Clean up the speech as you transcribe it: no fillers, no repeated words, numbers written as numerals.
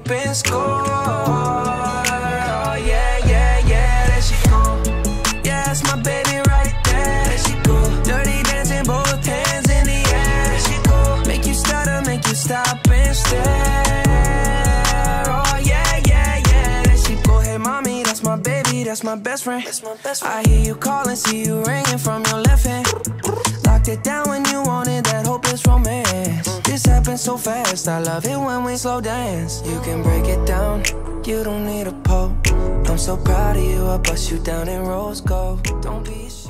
and score. Oh yeah, yeah, yeah, there she go. Yeah, that's my baby right there. There she go. Dirty dancing, both hands in the air. There she go. Make you stutter, make you stop and stare. Oh yeah, yeah, yeah, there she go. Hey mommy, that's my baby, that's my best friend. That's my best friend. I hear you calling, see you ringing from your left hand. Locked it down when you wanted that hopeless romance. This happens so fast, I love it when we slow dance. You can break it down, you don't need a pole. I'm so proud of you, I bust you down in rose gold. Don't be ashamed.